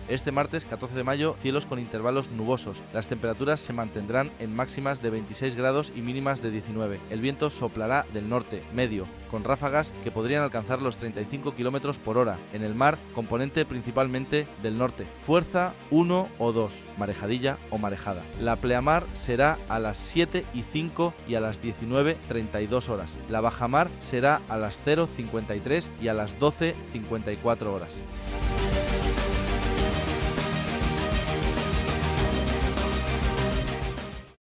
Este martes 14 de mayo, cielos con intervalos nubosos. Las temperaturas se mantendrán en máximas de 26 grados y mínimas de 19. El viento soplará del norte, medio, con ráfagas que podrían alcanzar los 35 km por hora. En el mar, componente principalmente del norte. Fuerza 1 o 2, marejadilla o marejada. La pleamar será a las 7:05 y a las 19:32 horas. La bajamar será a las 0:53 y a las 12:54 horas.